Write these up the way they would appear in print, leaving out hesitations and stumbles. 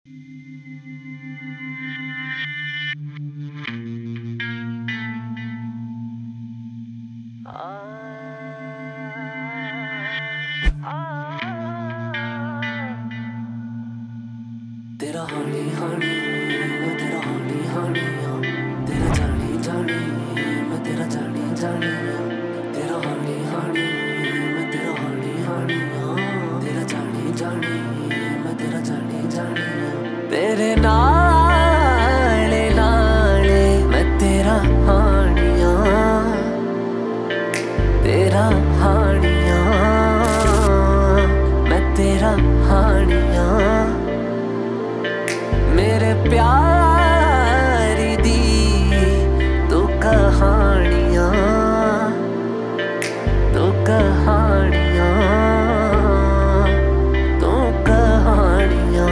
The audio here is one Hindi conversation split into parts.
तेरा हानी हानी मैं तेरा हानी हानी तेरा जानी जानी मैं तेरा जानी जानी तेरा हानी हानी मैं तेरा हानी हानी तेरा जानी जानी मैं तेरा जानी जानी तेरे नाले नाले मैं तेरा हानिया तेरा हानिया मैं तेरा हानिया मेरे प्यारी दी तू कहानियां तू कहानियां तू कहानियां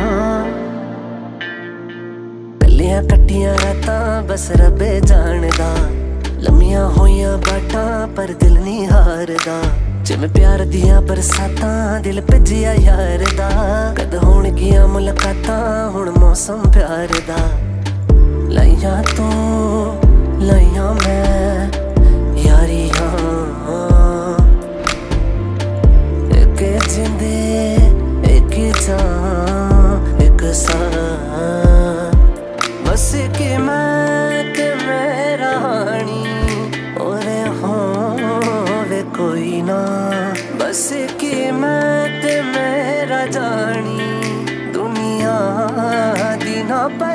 गलियां कट्टियां रातां बस रब्बे जानदा लम्मियां होइयां बाटां पर दिल नहीं हारदा जिवें प्यार दियां बरसातां दिल भज्जिया यार दा कद होणगियां मुलाकातां हुण मौसम प्यार दा लाइयां तू लाइयां मैं यारियां एक जिंदे एक जान एक सां बस कि मैं ते मेरा हानी ओरे होवे कोई ना बस कि मैं ते मेरा जानी दुनिया दी ना